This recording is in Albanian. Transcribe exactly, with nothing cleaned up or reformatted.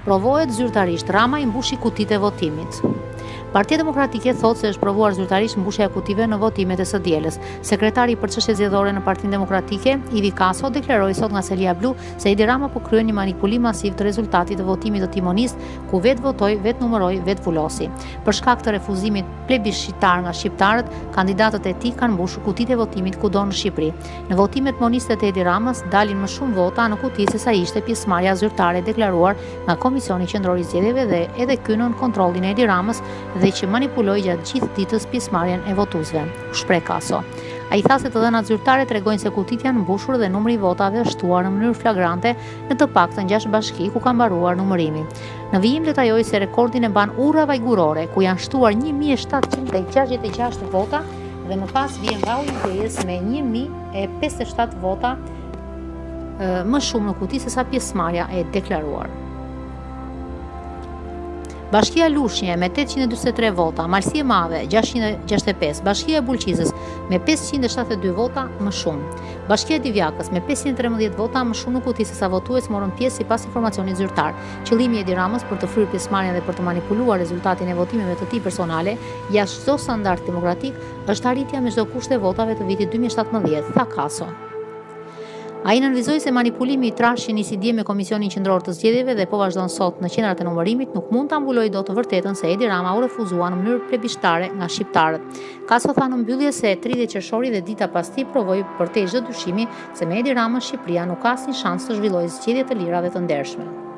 Provohet zyrtarisht, Rama i mbushi kutitë e votimit. Partia Demokratike thotë se është provuar zyrtarisht mbushja e kutive në votimet e së dielës. Sekretari për çështje zgjedhore në Partinë Demokratike, Ivi Kaso, deklaroi sot nga Selia Blu se Edi Rama po kryen një manipulim masiv të rezultatit të votimit të timonist, ku vetë votoi, vetë numëroi, vetë vulosi. Për shkak të refuzimit plebiscitar nga shqiptarët, kandidatët e tij kanë mbushur kutitë e votimit kudo në Shqipëri. Në votimet moniste të Edi Ramës dalin më shumë vota në kuti se sa ishte pjesëmarrja zyrtare deklaruar nga Komisioni Qendror i Zgjedhjeve dhe edhe ky nën kontrollin e Edi Ramës dhe që manipuloi gjatë gjithë ditës pjesëmarrjen e votuesve, shpreh Kaso. Ai tha se të dhënat zyrtare tregojnë se kutitë janë mbushur dhe numri i votave është shtuar në mënyrë flagrante në të paktën gjashtë bashki ku ka mbaruar numërimi. Në vijim detajoi se rekordin e mban Urra Vajgurore, ku janë shtuar një mijë shtatëqind e gjashtëdhjetë e gjashtë vota dhe më pas vjen Vau i Idejës me një mijë e pesëdhjetë e shtatë vota më shumë në kuti se sa pjesëmarrja e deklaruar. Bashkia Lushnje me tetëqind e dyqin e tre vota, Malsi e Madhe gjashtëqind e gjashtëdhjetë e pesë, Bashkia e Bulqizës me pesëqind e shtatëdhjetë e dy vota më shumë, Bashkia e Divjakës me pesëqind e trembëdhjetë vota më shumë në kuti se sa votues morën pjesë sipas informacionit zyrtar. Qëllimi i Edi Ramës për të fryrë pjesëmarrjen dhe për të manipuluar rezultatin e votimeve të tij personale jashtë çdo standard demokratik është arritja me çdo kusht e votave të vitit dy mijë e shtatëmbëdhjetë, tha Kaso. Ai nënvizoi se manipulimi i trashë që nisi dje me Komisionin Qendror të Zgjedhjeve dhe po vazhdon sot në qendrat e numërimit nuk mund ta mbulojë dot të vërtetën se Edi Rama u refuzua në mënyrë plebiscitare nga shqiptarët. Kaso tha në mbyllje se tridhjetë qershori dhe dita pas tij provoi përtej çdo dyshimi se me Edi Ramën Shqipëria nuk ka asnjë shans të zhvillojë zgjedhje të lira dhe të ndershme.